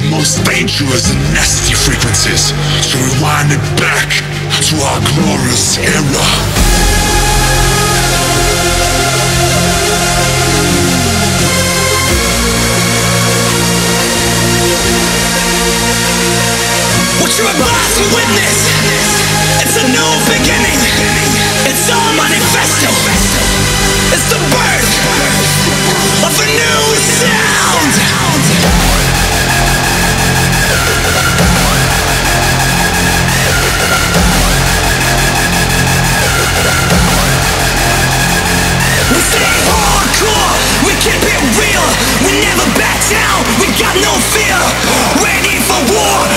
most dangerous and nasty frequencies. So rewind it back to our glorious era. What you're about to witness, it's a new beginning. It's all manifesto. It's the birth of a new sound. We stay hardcore, we keep it real. We never back down, we got no fear. Ready for war.